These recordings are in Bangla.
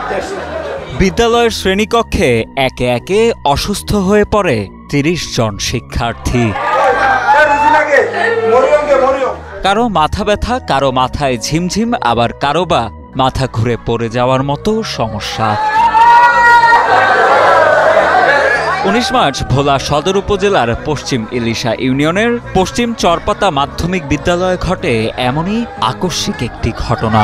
বিদ্যালয়ের শ্রেণীকক্ষে একে একে অসুস্থ হয়ে পড়ে ৩০ জন শিক্ষার্থী। কারো মাথা ব্যথা, কারো মাথায় ঝিমঝিম, আবার কারো বা মাথা ঘুরে পড়ে যাওয়ার মতো সমস্যা। ১৯ মার্চ ভোলা সদর উপজেলার পশ্চিম ইলিশা ইউনিয়নের পশ্চিম চরপাতা মাধ্যমিক বিদ্যালয়ে ঘটে এমনই আকস্মিক একটি ঘটনা।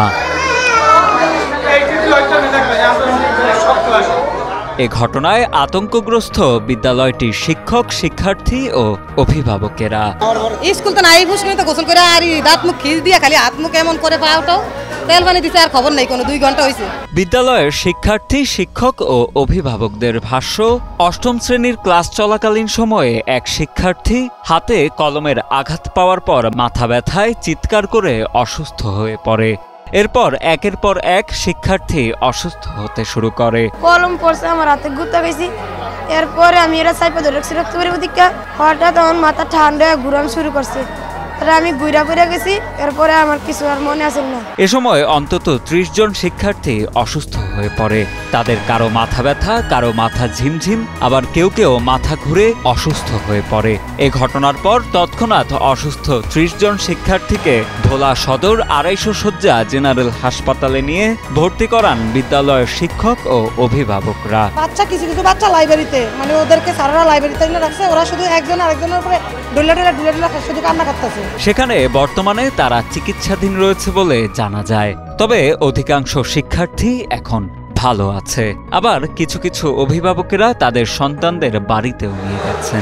এ ঘটনায় আতঙ্কগ্রস্ত বিদ্যালয়টির শিক্ষক, শিক্ষার্থী ও অভিভাবকেরা। স্কুল তো নাই, তো গোসল করে আর দাঁত মুখ খিচ দিয়ে খালি হাত মুখ এমন করে পাওটাও তেল পানি দিতে আর খবর নেই, কোনো 2 ঘন্টা হয়েছে। বিদ্যালয়ের শিক্ষার্থী, শিক্ষক ও অভিভাবকদের ভাষ্য, অষ্টম শ্রেণীর ক্লাস চলাকালীন সময়ে এক শিক্ষার্থী হাতে কলমের আঘাত পাওয়ার পর মাথা ব্যথায় চিৎকার করে অসুস্থ হয়ে পড়ে। এরপর একের পর এক শিক্ষার্থী অসুস্থ হতে শুরু করে। কলম পড়ছে আমার হাতে, গুতা গেছি। এরপরে আমি এরা সাইপে ধরে রাখছি, রক্ত বের দিকে হঠাৎ আমার মাথা ঠান্ডা ঘুরানো শুরু করছে। আমি ঘুরা গেছি, এরপরে আমার কিছু আর মনে আসে না। এ সময় অন্তত ৩০ জন শিক্ষার্থী অসুস্থ হয়ে পড়ে। তাদের কারো মাথা ব্যথা, কারো মাথা ঝিমঝিম, আবার কেউ কেউ মাথা ঘুরে অসুস্থ হয়ে পড়ে। এ ঘটনার পর তৎক্ষণাৎ অসুস্থ ৩০ জন শিক্ষার্থীকে ভোলা সদর ২৫০ শয্যা জেনারেল হাসপাতালে নিয়ে ভর্তি করান বিদ্যালয়ের শিক্ষক ও অভিভাবকরা। বাচ্চা কিছু বাচ্চা লাইব্রেরিতে, মানে ওদেরকে সারারা লাইব্রেরিতে রাখছে, ওরা শুধু একজন আরেকজনের উপরে ডুলে শুধু কান্না করতেছে। সেখানে বর্তমানে তারা চিকিৎসাধীন রয়েছে বলে জানা যায়। তবে অধিকাংশ শিক্ষার্থী এখন ভালো আছে। আবার কিছু কিছু অভিভাবকেরা তাদের সন্তানদের বাড়িতেও নিয়ে গেছেন।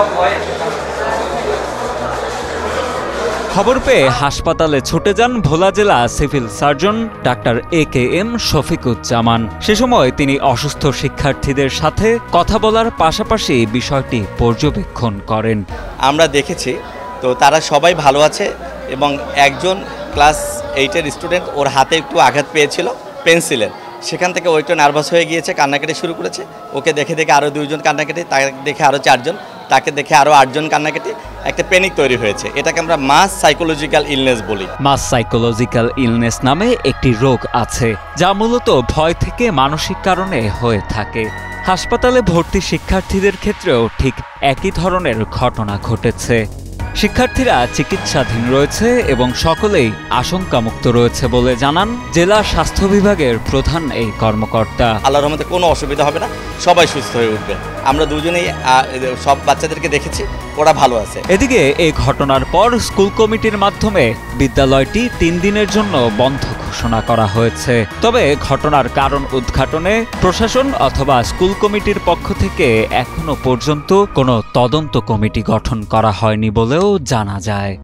খবর পেয়ে হাসপাতালে ছুটে যান ভোলা জেলা civil surgeon doctor AKM Shafiquzzaman. সে সময় তিনি অসুস্থ শিক্ষার্থীদের সাথে কথা বলার পাশাপাশি বিষয়টি পর্যবেক্ষণ করেন। আমরা দেখেছি তো তারা সবাই ভালো আছে এবং একজন ক্লাস 8-এর স্টুডেন্ট, ওর হাতে একটু আঘাত পেয়েছিল পেন্সিলের, সেখান থেকে ও একটু নার্ভাস হয়ে গিয়েছে, কান্নাকাটি শুরু করেছে। ওকে দেখে আরও 2 জন কান্নাকাটি, তাকে দেখে আরও 4 জন, তাকে দেখে আরও 8 জন কান্নাকাটি, একটা প্যানিক তৈরি হয়েছে। এটাকে আমরা মাস সাইকোলজিক্যাল ইলনেস বলি। মাস সাইকোলজিক্যাল ইলনেস নামে একটি রোগ আছে যা মূলত ভয় থেকে মানসিক কারণে হয়ে থাকে। হাসপাতালে ভর্তি শিক্ষার্থীদের ক্ষেত্রেও ঠিক একই ধরনের ঘটনা ঘটেছে। শিক্ষার্থীরা চিকিৎসাধীন রয়েছে এবং সকলেই আশঙ্কামুক্ত রয়েছে বলে জানান জেলা স্বাস্থ্য বিভাগের প্রধান এই কর্মকর্তা। আল্লাহর রহমতে কোনো অসুবিধা হবে না, সবাই সুস্থ হয়ে উঠবে। আমরা দুজনেই সব বাচ্চাদেরকে দেখেছি, ওরা ভালো আছে। এদিকে এই ঘটনার পর স্কুল কমিটির মাধ্যমে বিদ্যালয়টি 3 দিনের জন্য বন্ধ ঘোষণা করা হয়েছে। তবে ঘটনার কারণ উদ্ঘাটনে প্রশাসন অথবা স্কুল কমিটির পক্ষ থেকে এখনো পর্যন্ত কোনো তদন্ত কমিটি গঠন করা হয়নি বলেও জানা যায়।